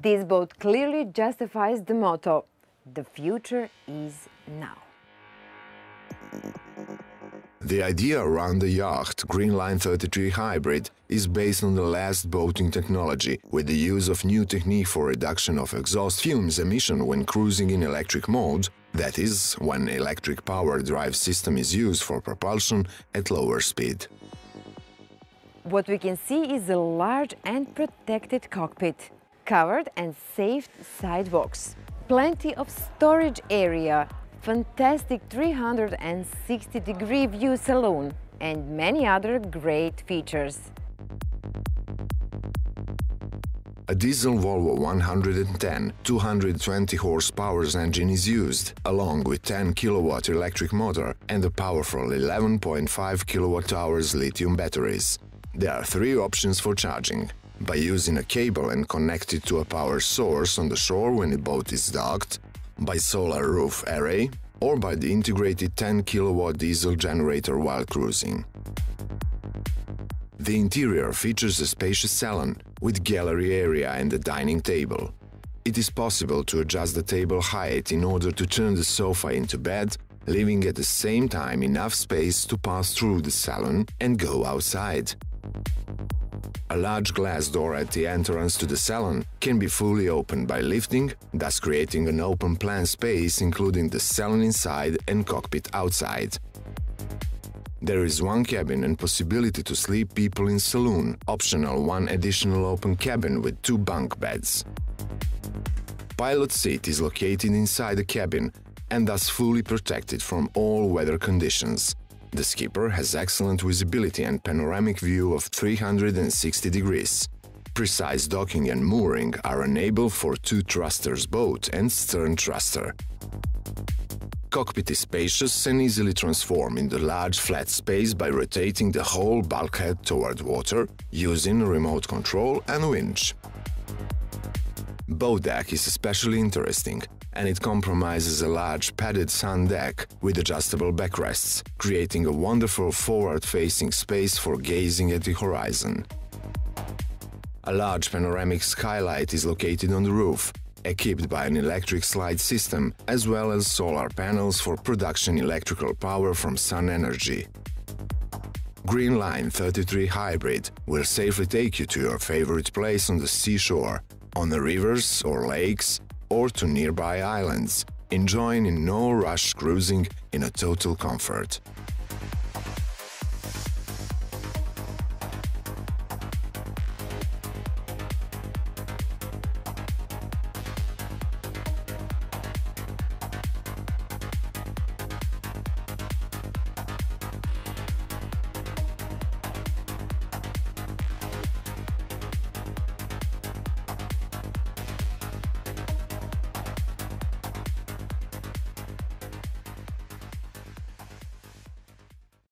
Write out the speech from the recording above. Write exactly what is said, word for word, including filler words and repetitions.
This boat clearly justifies the motto, "The future is now." The idea around the yacht Green Line thirty-three Hybrid is based on the last boating technology, with the use of new technique for reduction of exhaust fumes emission when cruising in electric mode, that is, when electric power drive system is used for propulsion at lower speed. What we can see is a large and protected cockpit, covered and safe sidewalks, plenty of storage area, fantastic three hundred sixty degree view saloon, and many other great features. A diesel Volvo one hundred ten two hundred twenty horsepower engine is used, along with ten kilowatt electric motor and a powerful eleven point five kilowatt hours lithium batteries. There are three options for charging: by using a cable and connected to a power source on the shore when the boat is docked, by solar roof array, or by the integrated ten kilowatt diesel generator while cruising. The interior features a spacious salon with gallery area and a dining table. It is possible to adjust the table height in order to turn the sofa into bed, leaving at the same time enough space to pass through the salon and go outside. A large glass door at the entrance to the salon can be fully opened by lifting, thus creating an open-plan space including the salon inside and cockpit outside. There is one cabin and possibility to sleep people in saloon, optional one additional open cabin with two bunk beds. Pilot seat is located inside the cabin and thus fully protected from all weather conditions. The skipper has excellent visibility and panoramic view of three hundred sixty degrees. Precise docking and mooring are enabled for two thrusters boat and stern thruster. Cockpit is spacious and easily transformed into large flat space by rotating the whole bulkhead toward water using remote control and winch. Boat deck is especially interesting, and it compromises a large padded sun deck with adjustable backrests, creating a wonderful forward-facing space for gazing at the horizon. A large panoramic skylight is located on the roof, equipped by an electric slide system as well as solar panels for production electrical power from sun energy. Green Line thirty-three Hybrid will safely take you to your favorite place on the seashore, on the rivers or lakes, or to nearby islands, enjoying in no rush cruising in a total comfort.